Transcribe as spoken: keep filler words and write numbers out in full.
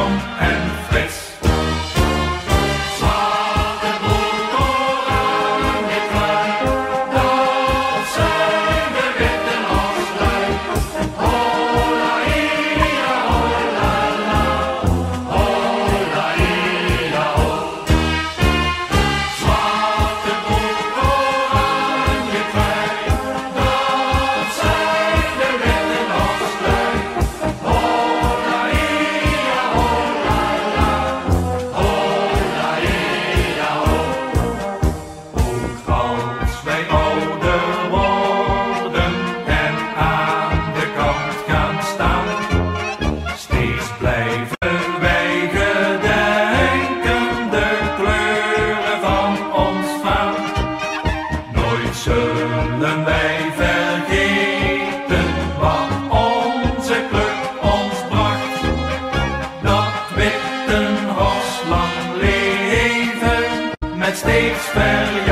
jong en fris. Zwarte broek, oranje trui, dat zijn de Wittenhorstlui. Hola, ia, hola, la, hola, ia, ho. Zwarte broek, oranje trui, dat zijn de Wittenhorstlui. Hola, ia, hola, la, hola, ia, ho. Ook als wij ouder worden en aan de kant gaan staan, steeds blijven wij gedenken de kleuren van ons vaan. Nooit zullen wij vergeten wat onze club ons bracht. Dat Wittenhorst lang leven met steeds verliefd